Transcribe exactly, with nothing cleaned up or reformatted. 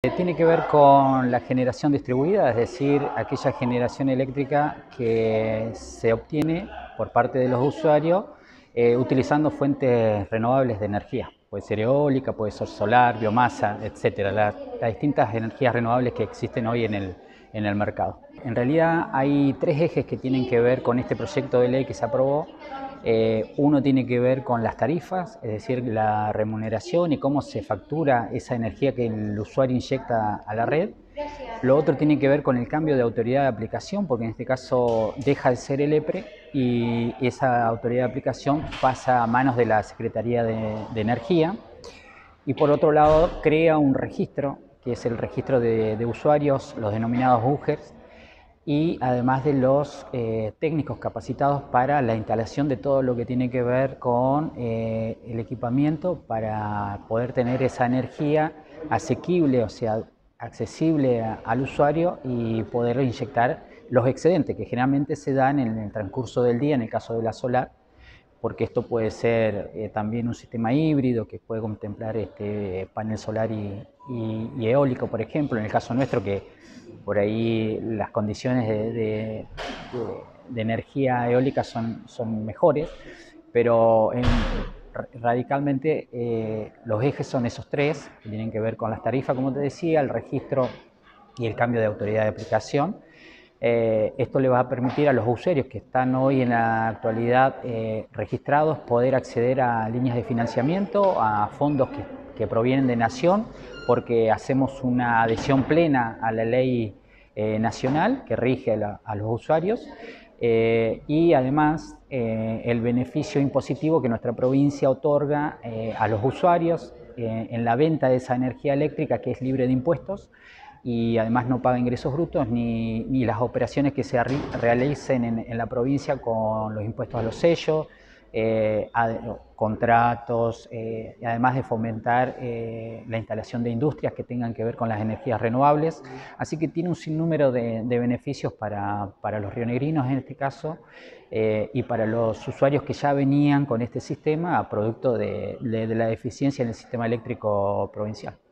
Tiene que ver con la generación distribuida, es decir, aquella generación eléctrica que se obtiene por parte de los usuarios eh, utilizando fuentes renovables de energía. Puede ser eólica, puede ser solar, biomasa, etcétera. Las, las distintas energías renovables que existen hoy en el, en el mercado. En realidad hay tres ejes que tienen que ver con este proyecto de ley que se aprobó. Eh, uno tiene que ver con las tarifas, es decir, la remuneración y cómo se factura esa energía que el usuario inyecta a la red. Lo otro tiene que ver con el cambio de autoridad de aplicación, porque en este caso deja de ser el EPRE y esa autoridad de aplicación pasa a manos de la Secretaría de, de Energía. Y por otro lado, crea un registro, que es el registro de, de usuarios, los denominados U G E R, y además de los eh, técnicos capacitados para la instalación de todo lo que tiene que ver con eh, el equipamiento para poder tener esa energía asequible, o sea, accesible a, al usuario y poder inyectar los excedentes que generalmente se dan en el transcurso del día, en el caso de la solar, porque esto puede ser eh, también un sistema híbrido que puede contemplar este panel solar y, y, y eólico, por ejemplo, en el caso nuestro que por ahí las condiciones de, de, de, de energía eólica son, son mejores, pero en, radicalmente eh, los ejes son esos tres, que tienen que ver con las tarifas, como te decía, el registro y el cambio de autoridad de aplicación. Eh, esto le va a permitir a los usuarios que están hoy en la actualidad eh, registrados poder acceder a líneas de financiamiento, a fondos que, que provienen de Nación, porque hacemos una adhesión plena a la ley eh, nacional que rige a, la, a los usuarios eh, y además eh, el beneficio impositivo que nuestra provincia otorga eh, a los usuarios eh, en la venta de esa energía eléctrica que es libre de impuestos y además no paga ingresos brutos ni, ni las operaciones que se realicen en, en la provincia con los impuestos a los sellos, eh, a, contratos, eh, y además de fomentar eh, la instalación de industrias que tengan que ver con las energías renovables. Así que tiene un sinnúmero de, de beneficios para, para los rionegrinos en este caso eh, y para los usuarios que ya venían con este sistema a producto de, de, de la deficiencia en el sistema eléctrico provincial.